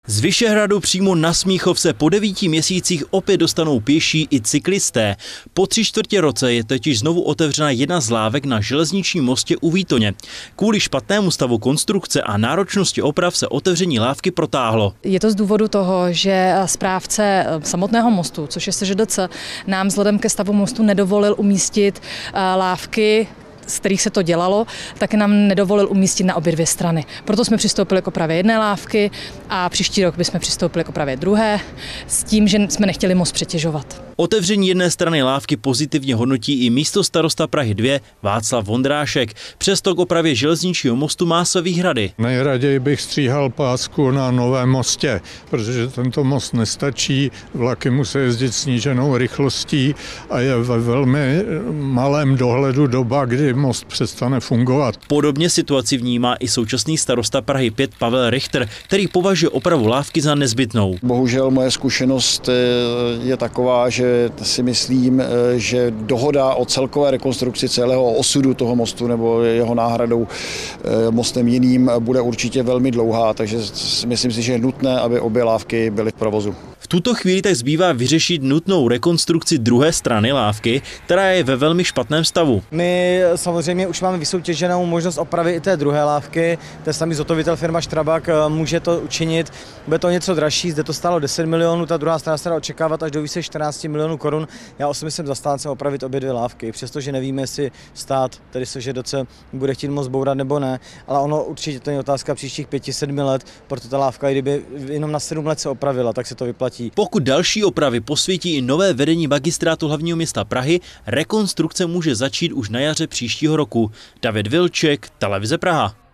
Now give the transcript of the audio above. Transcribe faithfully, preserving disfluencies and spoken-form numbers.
Z Vyšehradu přímo na Smíchov se po devíti měsících opět dostanou pěší i cyklisté. Po tři čtvrtě roce je totiž znovu otevřena jedna z lávek na železničním mostě u Výtoně. Kvůli špatnému stavu konstrukce a náročnosti oprav se otevření lávky protáhlo. Je to z důvodu toho, že správce samotného mostu, což je S Ž D C, nám vzhledem ke stavu mostu nedovolil umístit lávky, z kterých se to dělalo, tak nám nedovolil umístit na obě dvě strany. Proto jsme přistoupili k opravě jedné lávky a příští rok bychom přistoupili k opravě druhé, s tím, že jsme nechtěli most přetěžovat. Otevření jedné strany lávky pozitivně hodnotí i místostarosta Prahy dva Václav Vondrášek. Přesto k opravě železničního mostu má své výhrady. Nejraději bych stříhal pásku na Novém mostě, protože tento most nestačí, vlaky musí jezdit sníženou rychlostí a je ve velmi malém dohledu doba, kdy most přestane fungovat. Podobně situaci vnímá i současný starosta Prahy pět Pavel Richter, který považuje opravu lávky za nezbytnou. Bohužel moje zkušenost je taková, že si myslím, že dohoda o celkové rekonstrukci celého osudu toho mostu nebo jeho náhradou mostem jiným bude určitě velmi dlouhá, takže myslím si, že je nutné, aby obě lávky byly v provozu. V tuto chvíli tak zbývá vyřešit nutnou rekonstrukci druhé strany lávky, která je ve velmi špatném stavu. My samozřejmě už máme vysoutěženou možnost opravy i té druhé lávky. Ten samý zhotovitel firma Strabag může to učinit. Bude to něco dražší, zde to stálo deset milionů, ta druhá strana se dá očekávat až do výše čtrnáct milionů korun. Já osobně jsem zastáncem opravit obě dvě lávky, přestože nevíme, jestli stát, tedy S Ž D C, bude chtít most bourat nebo ne, ale ono určitě to je otázka příštích pěti, sedmi let, proto ta lávka, kdyby jenom na sedm let se opravila, tak se to vyplatí. Pokud další opravy posvětí i nové vedení magistrátu hlavního města Prahy, rekonstrukce může začít už na jaře příštího roku. David Vilček, Televize Praha.